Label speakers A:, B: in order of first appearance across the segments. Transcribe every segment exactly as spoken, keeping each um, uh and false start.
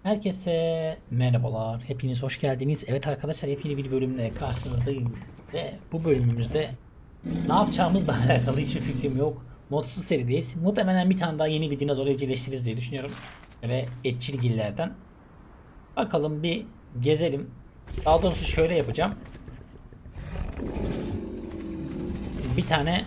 A: Herkese merhabalar. Hepiniz hoş geldiniz. Evet arkadaşlar, yepyeni bir bölümle karşınızdayım. Ve bu bölümümüzde ne yapacağımızla alakalı hiçbir fikrim yok. Modsuz serideyiz. Muhtemelen bir tane daha yeni bir dinozor evcilleştiririz diye düşünüyorum. Ve etçilgillerden. Bakalım bir gezelim. Daha doğrusu şöyle yapacağım. Bir tane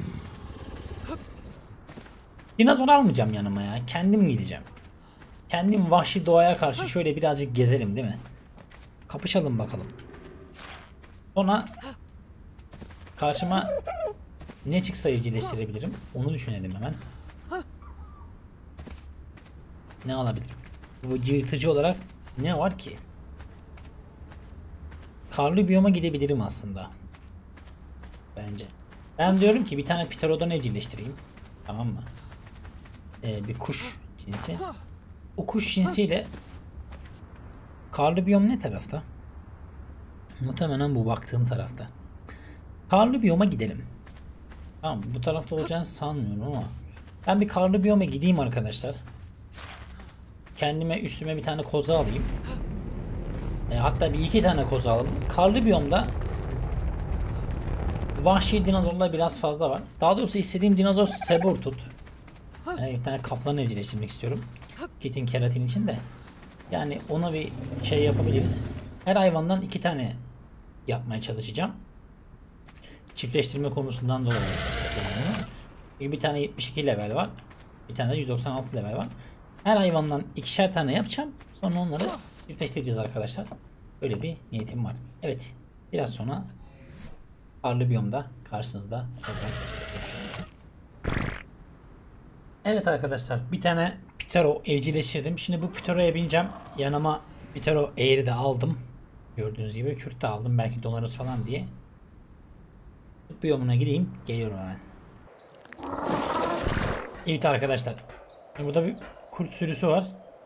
A: dinozor almayacağım yanıma ya. Kendim gideceğim. Kendim vahşi doğaya karşı şöyle birazcık gezelim, değil mi? Kapışalım bakalım. Sonra karşıma ne çıksa evcilleştirebilirim. Onu düşünelim hemen. Ne alabilirim? Vıcırtıcı olarak ne var ki? Karlı biyoma gidebilirim aslında. Bence. Ben diyorum ki bir tane pterodon evcilleştireyim. Tamam mı? Ee, bir kuş cinsi. O kuş cinsiyle karlı biyom ne tarafta? Muhtemelen bu baktığım tarafta. Karlı biyoma gidelim. Tamam, bu tarafta olacağını sanmıyorum ama ben bir karlı biyoma gideyim arkadaşlar. Kendime üstüme bir tane koza alayım. E, hatta bir iki tane koza alalım. Karlı biyomda vahşi dinozorlar biraz fazla var. Daha doğrusu istediğim dinozor Sabertooth. Yani bir tane kaplan evcilleştirmek istiyorum. Kitin keratin için de. Yani ona bir şey yapabiliriz. Her hayvandan iki tane yapmaya çalışacağım. Çiftleştirme konusundan dolayı. Yani bir tane yetmiş iki level var. Bir tane de yüz doksan altı level var. Her hayvandan ikişer tane yapacağım. Sonra onları çiftleştireceğiz arkadaşlar. Böyle bir niyetim var. Evet. Biraz sonra karlı biyomda karşınızda görüşürüz. Evet arkadaşlar, bir tane Ptero evcilleştirdim. Şimdi bu Ptero'ya bineceğim. Yanıma Ptero eğri de aldım. Gördüğünüz gibi kürt de aldım. Belki donarız falan diye. Biyomuna gideyim. Geliyorum hemen. Evet arkadaşlar. Burada bir kurt sürüsü var.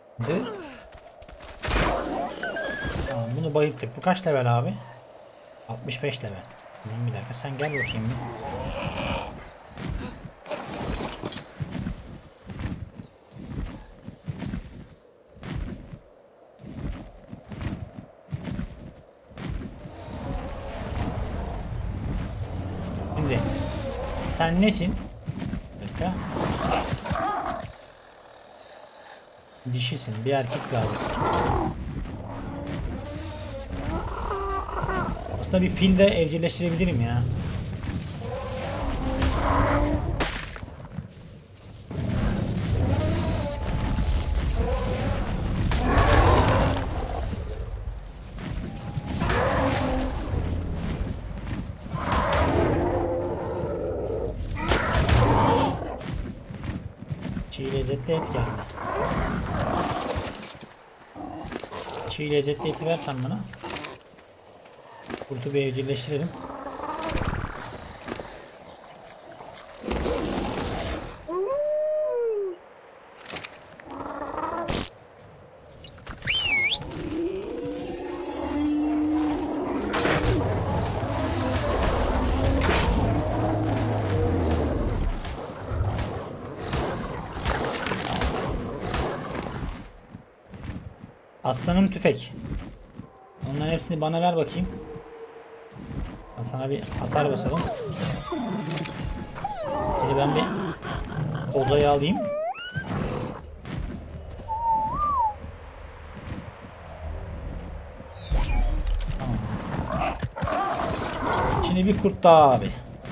A: Tamam, bunu bayılttık. Bu kaç level abi? altmış beş level. Bir dakika, sen gel bakayım bir. Şimdi sen nesin? Bir dakika. Dişisin. Bir erkek lazım. Aslında bir fil de evcilleştirebilirim ya. Çiğ lezzetli et geldi. Çiğ lezzetli eti versen bana. Kurtu bir evcilleştirelim. Aslanım tüfek. Onların hepsini bana ver bakayım. Sana bir hasar basalım. Şimdi ben bir kozayı alayım. Tamam. Şimdi bir kurt daha abi.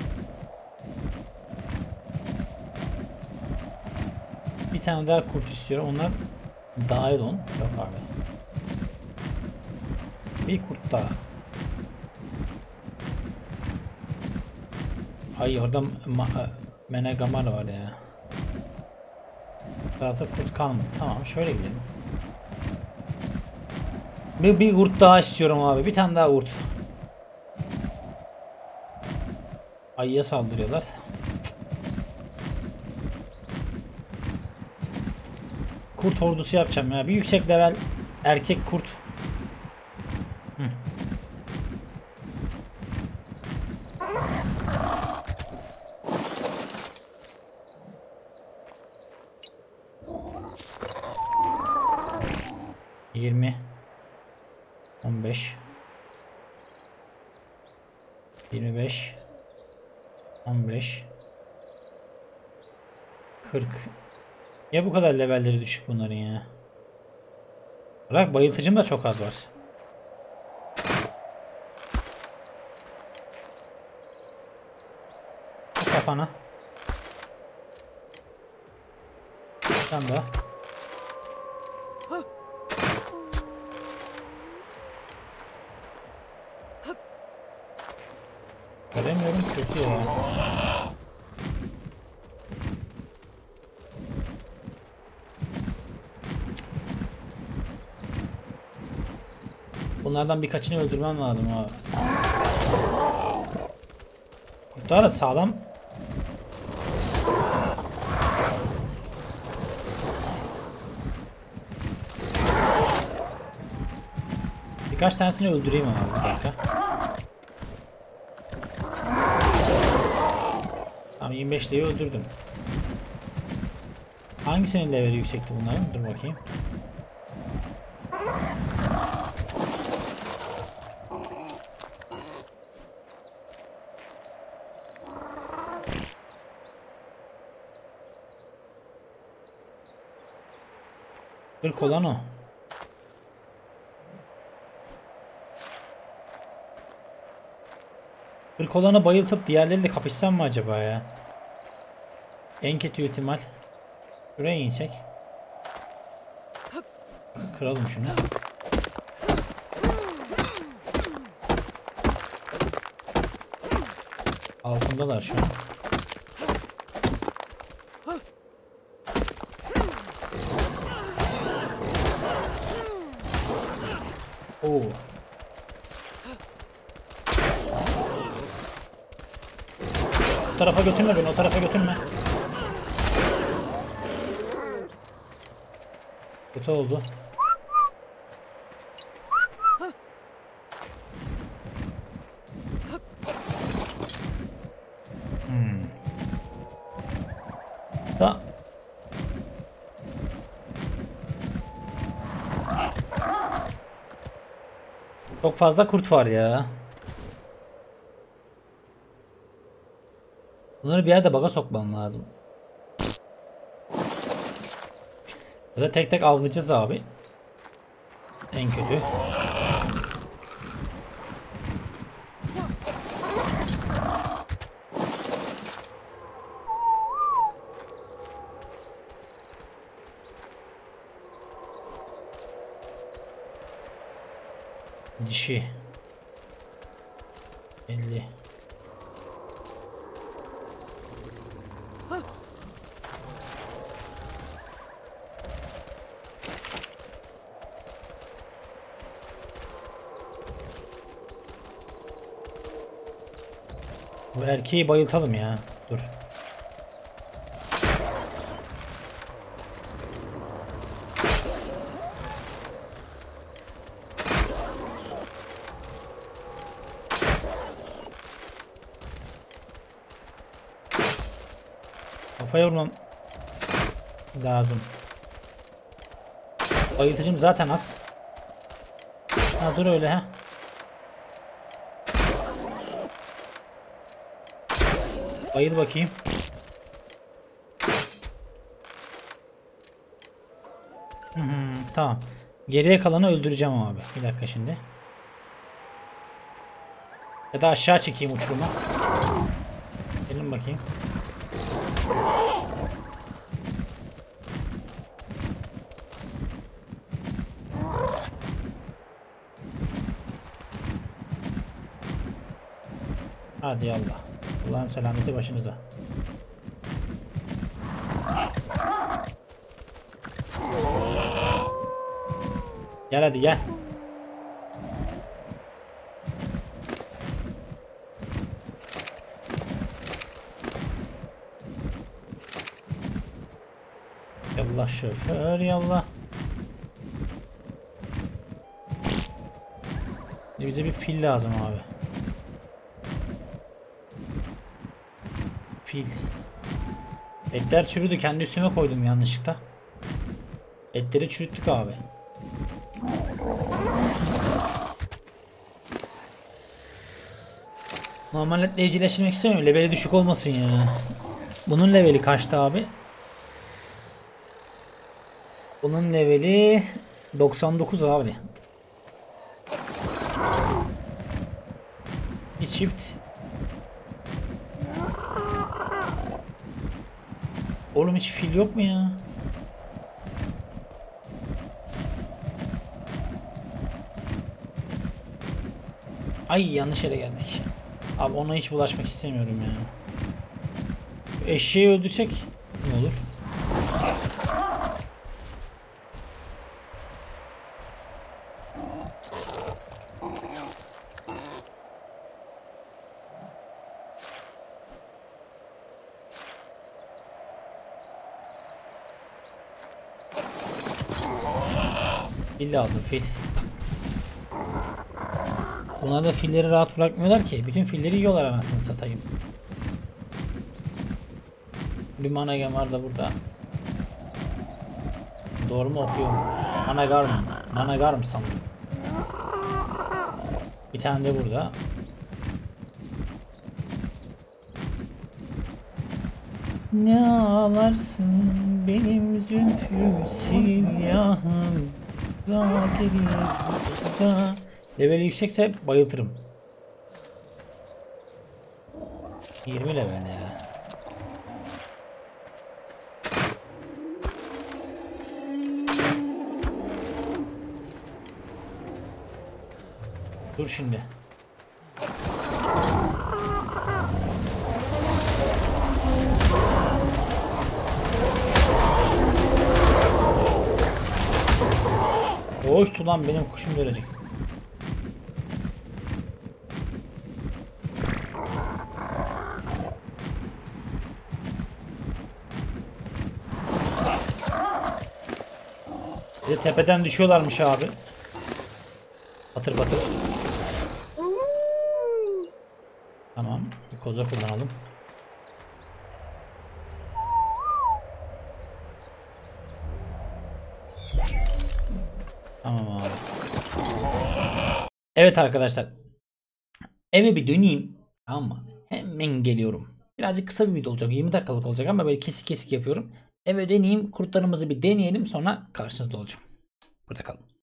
A: Bir tane daha kurt istiyorum. Onlar dahil on. Yok abi. Bir kurt daha. Ay, orada Menegamar var ya. Tarafta kurt kalmadı. Tamam, şöyle gidelim. Bir, bir kurt daha istiyorum abi. Bir tane daha kurt. Ayıya saldırıyorlar. Kurt ordusu yapacağım ya. Bir yüksek level erkek kurt. Hı. yirmi, on beş, yirmi beş, on beş, kırk. Ya bu kadar levelleri düşük bunların ya. Bırak, bayıltıcım da çok az var. Bu kafana. Sen de. Göremiyorum, kötü ya. Bunlardan birkaçını öldürmem lazım abi. Kurtlar da sağlam. Birkaç tanesini öldüreyim ama bir dakika. Tamam, yirmi beşliği öldürdüm. Hangisinin leveli yüksekti bunların? Dur bakayım. kırk olan o. kırk olanı bayıltıp diğerleriyle kapışsam mı acaba ya? En kötü ihtimal. Şuraya insek. Kıralım şunu. Altındalar şu an. Oo. O tarafa götürme beni, o tarafa götürme. Kötü oldu. Hmm. Da. Çok fazla kurt var ya. Bunları bir yerde baga sokmam lazım. Ya da tek tek avlayacağız abi. En kötü. Dişi. elli. Bu erkeği bayıltalım ya. Dur. Kafaya vurmam lazım. Bayıltıcım zaten az. Ha, dur öyle ha. Bayıl bakayım. Hı hı, tamam. Geriye kalanı öldüreceğim abi. Bir dakika şimdi. Ya da aşağı çekeyim uçuruma. Gelin bakayım. Hadi yallah. Allah'ın selameti başınıza. Gel hadi gel. Yallah şoför yallah. Şimdi bize bir fil lazım abi. Fil. Etler çürüdü. Kendi üstüme koydum yanlışlıkla. Etleri çürüttük abi. Normalde evcilleştirmek istemiyorum. Leveli düşük olmasın ya. Bunun leveli kaçtı abi? Bunun leveli doksan dokuz abi. Bir çift. Oğlum hiç fil yok mu ya? Ay yanlış yere geldik. Abi ona hiç bulaşmak istemiyorum ya. Eşeği öldürsek ne olur? Fil lazım, fil. Bunlar da filleri rahat bırakmıyorlar ki. Bütün filleri yiyorlar anasını satayım. Bir Managem var da burada. Doğru mu okuyorum? Managar mı? Managar mı sanırım? Bir tane de burada. Ne ağlarsın benim zülfü siyahım da geri da. Leveli yüksekse bayıltırım. yirmi level ya. Dur şimdi. Hoştu lan, benim kuşum gelecek. Bir de tepeden düşüyorlarmış abi. Batır batır. Tamam. Bir koza kullanalım. Tamam abi. Evet arkadaşlar. Eve bir döneyim. Tamam mı? Hemen geliyorum. Birazcık kısa bir video olacak. yirmi dakikalık olacak ama böyle kesik kesik yapıyorum. Eve döneyim. Kurtlarımızı bir deneyelim. Sonra karşınızda olacağım. Burada kalın.